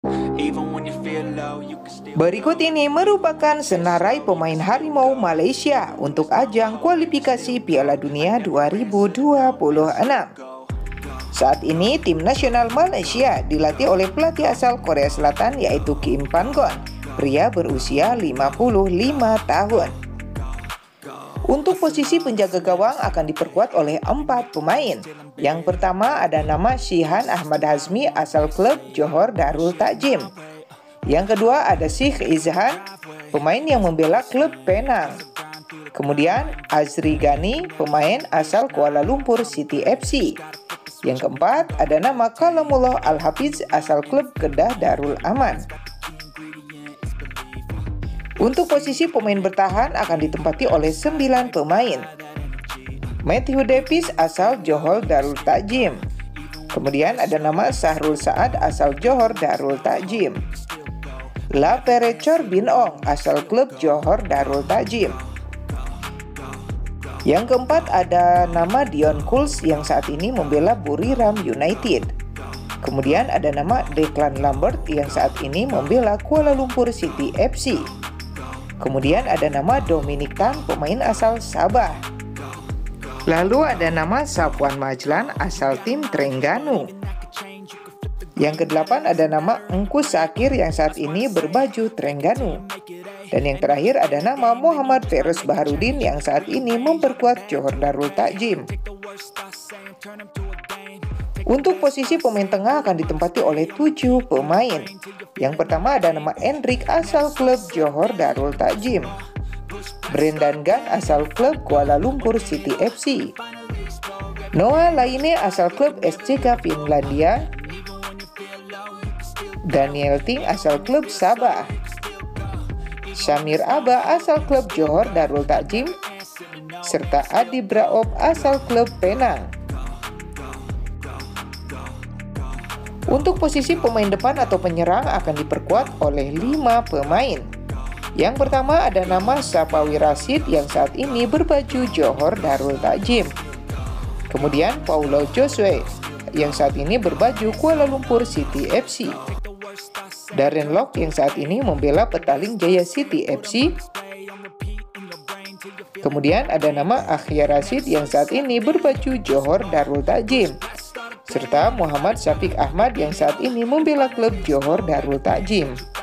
Berikut ini merupakan senarai pemain harimau Malaysia untuk ajang kualifikasi Piala Dunia 2026. Saat ini tim nasional Malaysia dilatih oleh pelatih asal Korea Selatan yaitu Kim Pan-gon, pria berusia 55 tahun. Untuk posisi penjaga gawang akan diperkuat oleh 4 pemain. Yang pertama ada nama Shihan Ahmad Hazmi asal klub Johor Darul Takjim. Yang kedua ada Sheikh Izhan, pemain yang membela klub Penang. Kemudian Azri Gani, pemain asal Kuala Lumpur City FC. Yang keempat ada nama Kalamullah Al-Hafiz asal klub Kedah Darul Aman. Untuk posisi pemain bertahan akan ditempati oleh 9 pemain. Matthew Davis asal Johor Darul Takjim. Kemudian ada nama Sahrul Saad asal Johor Darul Takjim. La Perecor Bin Ong asal klub Johor Darul Takjim. Yang keempat ada nama Dion Kuls yang saat ini membela Buriram United. Kemudian ada nama Declan Lambert yang saat ini membela Kuala Lumpur City FC. Kemudian ada nama Dominic Tan, pemain asal Sabah. Lalu ada nama Safwan Majlan asal tim Terengganu. Yang kedelapan ada nama Engku Sakir yang saat ini berbaju Terengganu. Dan yang terakhir ada nama Muhammad Feroz Baharudin yang saat ini memperkuat Johor Darul Takjim. Untuk posisi pemain tengah akan ditempati oleh 7 pemain. Yang pertama ada nama Endrik asal klub Johor Darul Takjim. Brendan Gan asal klub Kuala Lumpur City FC. Noah Laine asal klub SCK Finlandia. Daniel Ting asal klub Sabah. Syamir Aba asal klub Johor Darul Takjim, serta Adi Braop asal klub Penang. Untuk posisi pemain depan atau penyerang akan diperkuat oleh 5 pemain. Yang pertama ada nama Sapawi Rashid yang saat ini berbaju Johor Darul Takjim. Kemudian Paulo Josue yang saat ini berbaju Kuala Lumpur City FC. Darren Lock yang saat ini membela Petaling Jaya City FC. Kemudian ada nama Akhya Rashid yang saat ini berbaju Johor Darul Takjim. Serta Muhammad Syafiq Ahmad yang saat ini membela klub Johor Darul Takjim.